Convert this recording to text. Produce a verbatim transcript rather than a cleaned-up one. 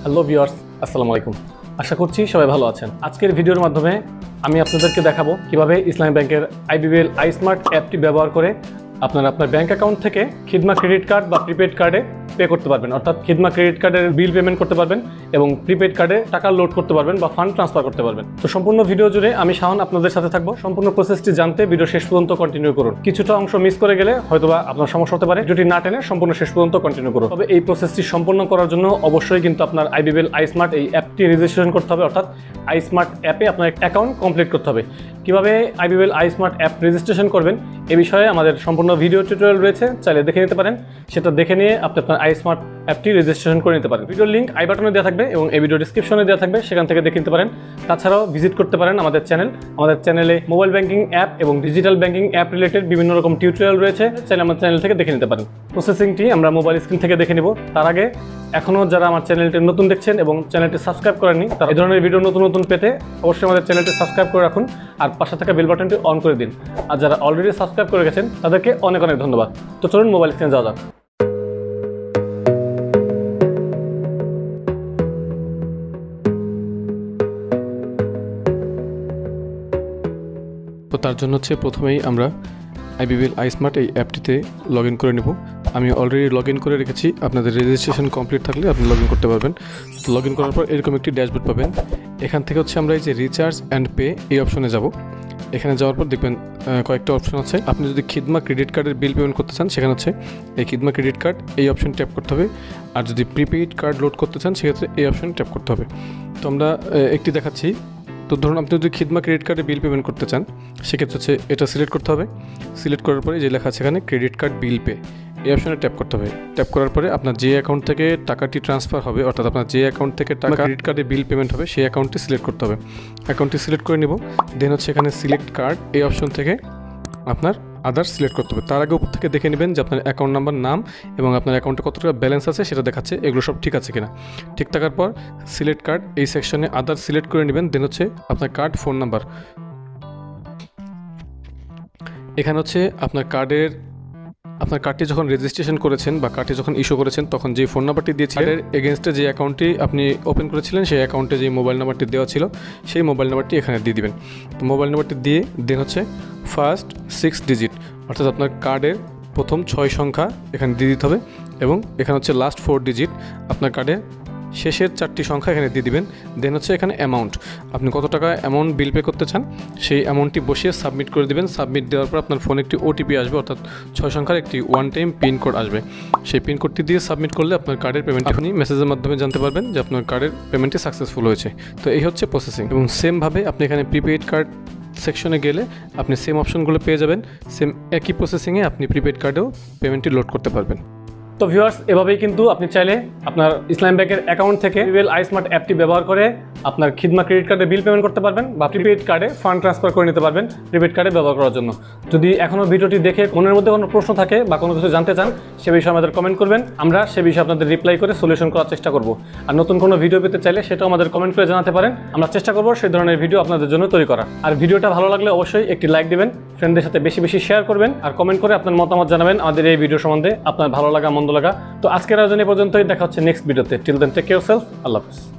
Hello viewers, আসসালামু আলাইকুম। আশা করছি সবাই ভালো আছেন। আজকের ভিডিওর মাধ্যমে আমি আপনাদেরকে দেখাবো কিভাবে ইসলামী ব্যাংকের আইবিবিএল আইস্মার্ট অ্যাপটি ব্যবহার করে আপনারা আপনার ব্যাংক অ্যাকাউন্ট থেকে খিদমা ক্রেডিট কার্ড বা প্রিপেড কার্ডে পে করতে পারবেন, অর্থাৎ খিদমা ক্রেডিট কার্ডের বিল পেমেন্ট করতে পারবেন এবং প্রিপেড কার্ডে টাকা লোড করতে পারবেন বা ফান্ড ট্রান্সফার করতে পারবেন। তো সম্পূর্ণ ভিডিও জুড়ে আমি শাওন আপনাদের সাথে থাকবো। সম্পূর্ণ প্রসেসটি জানতে ভিডিও শেষ পর্যন্ত কন্টিনিউ করুন। কিছুটা অংশ মিস করে গেলে হয়তোবা আপনার সমস্যা হতে পারে, ভিডিওটি না টেনে সম্পূর্ণ শেষ পর্যন্ত কন্টিনিউ করুন। তবে এই প্রসেসটি সম্পূর্ণ করার জন্য অবশ্যই কিন্তু আপনার আইবিবিএল আইস্মার্ট এই অ্যাপটি রেজিস্ট্রেশন করতে হবে, অর্থাৎ আইস্মার্ট অ্যাপে আপনার অ্যাকাউন্ট কমপ্লিট করতে হবে। কিভাবে আইবিবিএল আইস্মার্ট অ্যাপ রেজিস্ট্রেশন করবেন এ বিষয়ে আমাদের সম্পূর্ণ ভিডিও টিউটোরিয়াল রয়েছে, চাইলে দেখে নিতে পারেন। সেটা দেখে নিয়ে আপনি আপনার আইস্মার্ট অ্যাপটি রেজিস্ট্রেশন করে নিতে পারেন। ভিডিওর লিঙ্ক আই বাটনে দেওয়া থাকবে এবং এই ভিডিও ডিসক্রিপশনে দেওয়া থাকবে, সেখান থেকে দেখে নিতে পারেন। তাছাড়াও ভিজিট করতে পারেন আমাদের চ্যানেল। আমাদের চ্যানেলে মোবাইল ব্যাংকিং অ্যাপ এবং ডিজিটাল ব্যাংকিং অ্যাপ রিলেটেড বিভিন্ন রকম টিউটোরিয়াল রয়েছে, চাইলে আমার চ্যানেল থেকে দেখে নিতে পারেন। প্রসেসিংটি আমরা মোবাইল স্ক্রিন থেকে দেখে নিব। তার আগে এখনও যারা আমার চ্যানেলটি নতুন দেখছেন এবং চ্যানেলটি সাবস্ক্রাইব করেননি, তারা এই ধরনের ভিডিও নতুন নতুন পেতে অবশ্যই আমাদের চ্যানেলটি সাবস্ক্রাইব করে রাখুন আর পাশে থাকা বেল বাটনটি অন করে দিন। আর যারা অলরেডি সাবস্ক্রাইব করে গেছেন তাদেরকে অনেক অনেক ধন্যবাদ। তো চলুন মোবাইল স্ক্রিনে যাওয়া যাক। তো তার জন্য হচ্ছে প্রথমেই আমরা আইবিবিএল আইস্মার্ট এই অ্যাপটিতে লগ ইন করে নেব। আমি অলরেডি লগ ইন করে রেখেছি, আপনাদের রেজিস্ট্রেশন কমপ্লিট থাকলে আপনি লগ ইন করতে পারবেন। তো লগ ইন করার পর এরকম একটি ড্যাশবোর্ড পাবেন। এখান থেকে হচ্ছে আমরা এই যে রিচার্জ অ্যান্ড পে এই অপশনে যাব। এখানে যাওয়ার পর দেখবেন কয়েকটা অপশন আছে। আপনি যদি খিদমা ক্রেডিট কার্ডের বিল পেমেন্ট করতে চান, সেখানে হচ্ছে এই খিদমা ক্রেডিট কার্ড এই অপশন ট্যাপ করতে হবে। আর যদি প্রিপেইড কার্ড লোড করতে চান সেক্ষেত্রে এই অপশন ট্যাপ করতে হবে। তো আমরা একটি দেখাচ্ছি। তো ধরুন আপনি যদি খিদমা ক্রেডিট কার্ডে বিল পেমেন্ট করতে চান, সেক্ষেত্রে হচ্ছে এটা সিলেক্ট করতে হবে। সিলেক্ট করার পরে যে লেখা আছে এখানে ক্রেডিট কার্ড বিল পে এই অপশনে ট্যাপ করতে হবে। ট্যাপ করার পরে আপনার যে অ্যাকাউন্ট থেকে টাকাটি ট্রান্সফার হবে, অর্থাৎ আপনার যে অ্যাকাউন্ট থেকে টাকা ক্রেডিট কার্ডে বিল পেমেন্ট হবে সেই অ্যাকাউন্টটি সিলেক্ট করতে হবে। অ্যাকাউন্টটি সিলেক্ট করে নিব। দেন হচ্ছে এখানে সিলেক্ট কার্ড এই অপশন থেকে আপনার আদার্স সিলেক্ট করতে হবে। তার আগে উপর থেকে দেখে নেবেন যে আপনার অ্যাকাউন্ট নাম্বার, নাম এবং আপনার অ্যাকাউন্টে কত টাকা ব্যালেন্স আছে সেটা দেখাচ্ছে, এগুলো সব ঠিক আছে কিনা। ঠিক থাকার পর সিলেক্ট কার্ড এই সেকশনে আদার্স সিলেক্ট করে নেবেন। দেন হচ্ছে আপনার কার্ড ফোন নাম্বার, এখানে হচ্ছে আপনার কার্ডের আপনার কার্ডটি যখন রেজিস্ট্রেশন করেছেন বা কার্ডটি যখন ইস্যু করেছেন তখন যে ফোন নাম্বারটি দিয়েছিলেন, এগেনস্টে যে অ্যাকাউন্টটি আপনি ওপেন করেছিলেন সেই অ্যাকাউন্টে যে মোবাইল নাম্বারটি দেওয়া ছিল সেই মোবাইল নাম্বারটি এখানে দিয়ে দিবেন। তো মোবাইল নাম্বারটি দিয়ে দেন হচ্ছে ফার্স্ট সিক্স ডিজিট, অর্থাৎ আপনার কার্ডের প্রথম ছয় সংখ্যা এখানে দিয়ে দিতে হবে এবং এখানে হচ্ছে লাস্ট ফোর ডিজিট আপনার কার্ডের শেষের চারটি সংখ্যা এখানে দিয়ে দিবেন। দেন হচ্ছে এখানে অ্যামাউন্ট, আপনি কত টাকা অ্যামাউন্ট বিল পে করতে চান সেই অ্যামাউন্টটি বসিয়ে সাবমিট করে দিবেন। সাবমিট দেওয়ার পর আপনার ফোনে একটি ওটিপি আসবে, অর্থাৎ ছয় সংখ্যার একটি ওয়ান টাইম পিনকোড আসবে। সেই পিনকোডটি দিয়ে সাবমিট করলে আপনার কার্ডের পেমেন্ট আপনি মেসেজের মাধ্যমে জানতে পারবেন যে আপনার কার্ডের পেমেন্টটি সাকসেসফুল হয়েছে। তো এই হচ্ছে প্রসেসিং। এবং সেমভাবে আপনি এখানে প্রিপেইড কার্ড সেকশনে গেলে আপনি সেম অপশনগুলো পেয়ে যাবেন। সেম একই প্রসেসিংয়ে আপনি প্রিপেইড কার্ডেও পেমেন্টটি লোড করতে পারবেন। তো ভিউয়ার্স, এভাবেই কিন্তু আপনি চাইলে আপনার ইসলাম ব্যাংকের অ্যাকাউন্ট থেকে আইবিবিএল আইস্মার্ট অ্যাপটি ব্যবহার করে আপনার খিদমা ক্রেডিট কার্ডে বিল পেমেন্ট করতে পারবেন বা প্রিপেড কার্ডে ফান্ড ট্রান্সফার করে নিতে পারবেন প্রিপেড কার্ডে ব্যবহার করার জন্য। যদি এখনও ভিডিওটি দেখে মনের মধ্যে কোনো প্রশ্ন থাকে বা কোনো কিছু জানতে চান সে বিষয়ে আমাদের কমেন্ট করবেন, আমরা সে বিষয়ে আপনাদের রিপ্লাই করে সলিউশন করার চেষ্টা করব। আর নতুন কোনো ভিডিও পেতে চাইলে সেটাও আমাদের কমেন্ট করে জানাতে পারেন, আমরা চেষ্টা করব সেই ধরনের ভিডিও আপনাদের জন্য তৈরি করা। আর ভিডিওটা ভালো লাগলে অবশ্যই একটি লাইক দিবেন, ফ্রেন্ডদের সাথে বেশি বেশি শেয়ার করবেন আর কমেন্ট করে আপনার মতামত জানাবেন আমাদের এই ভিডিও সম্বন্ধে, আপনার ভালো লাগা মন্দ লাগা। তো আজকের আয়োজন এ পর্যন্তই, দেখা হচ্ছে নেক্সট ভিডিওতে। Till then take care self, আল্লাহ হাফেজ।